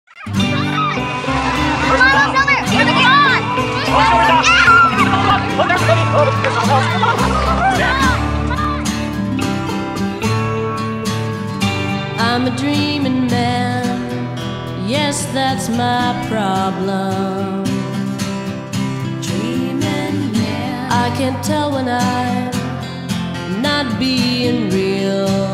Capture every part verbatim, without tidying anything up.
Come on, Silver! Here we go! I'm a dreaming man, yes, that's my problem. Dreaming man, I can't tell when I'm not being real.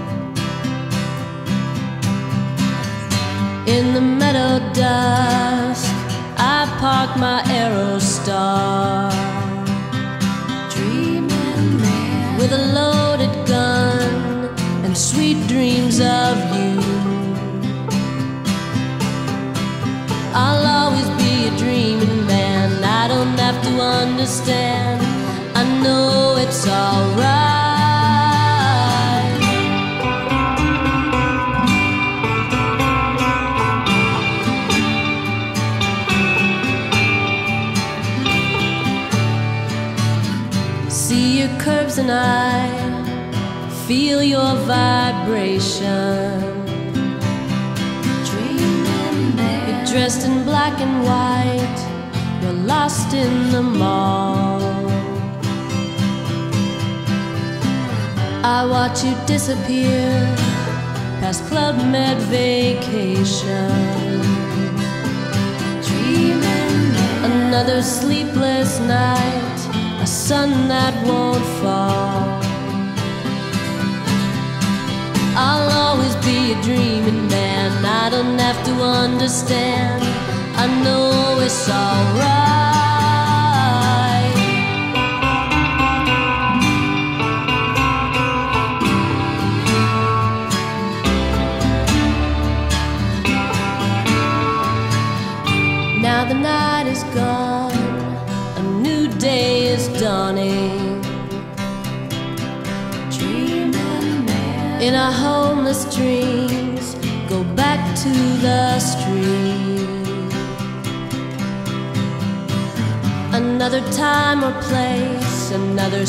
In the meadow dusk, I park my Aerostar. Dreaming man, with a loaded gun and sweet dreams of you. I'll always be a dreaming man. I don't have to understand. I know it's alright. See your curves and I feel your vibration. Dreaming there, you're dressed in black and white, you're lost in the mall. I watch you disappear past Club Med vacation. Dreaming there, another sleepless night, a sun that won't fall. I'll always be a dreaming man. I don't have to understand. I know it's alright. Now the night is gone, a new day is dawning. In our homeless dreams, go back to the street. Another time or place, another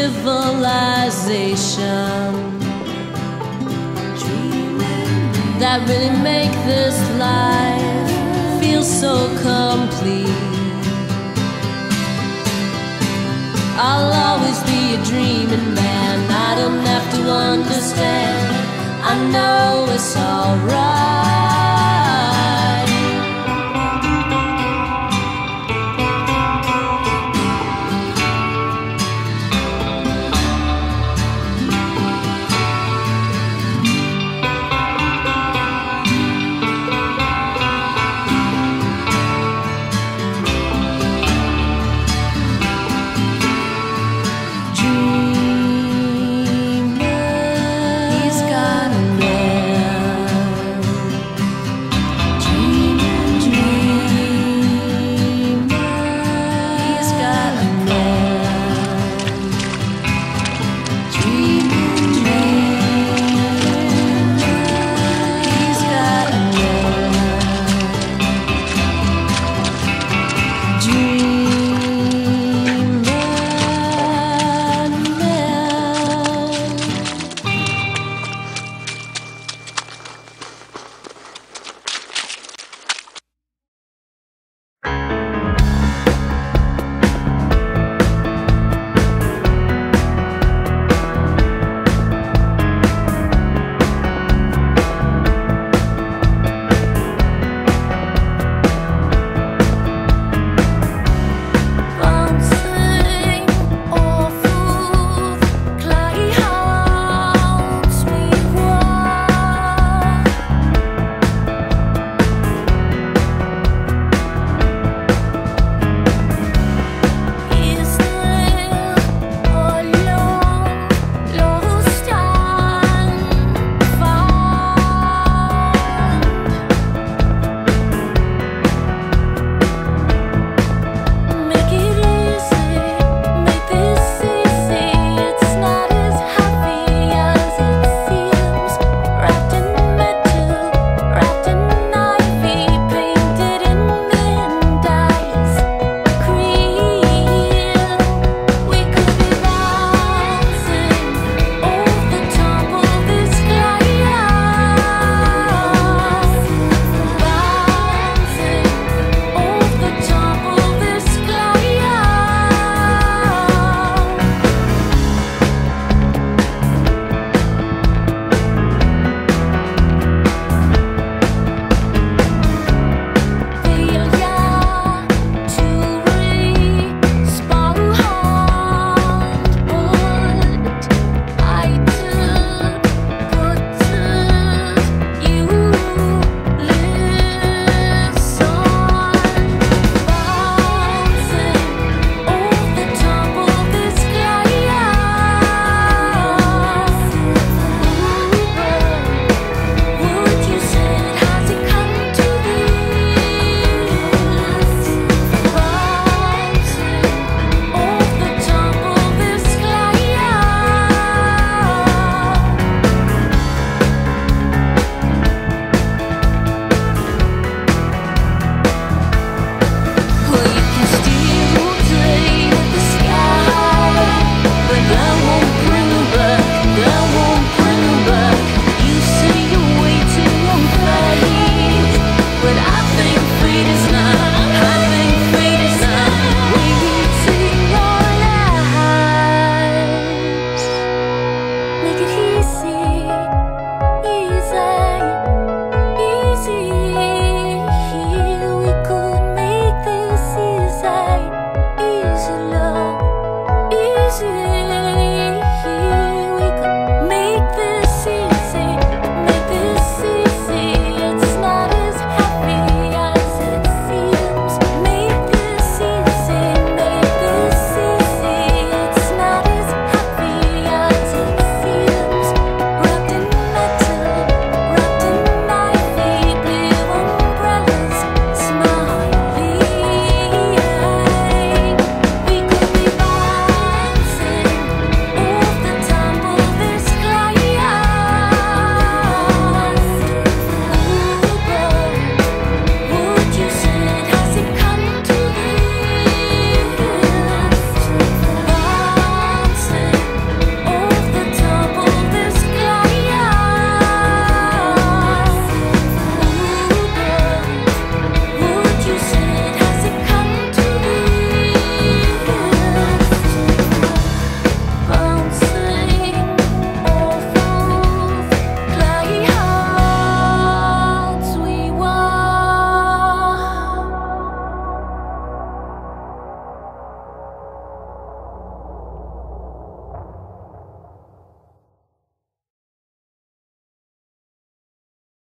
civilization that really make this life feel so complete. I'll always be a dreaming man. I don't have to understand. I know it's alright.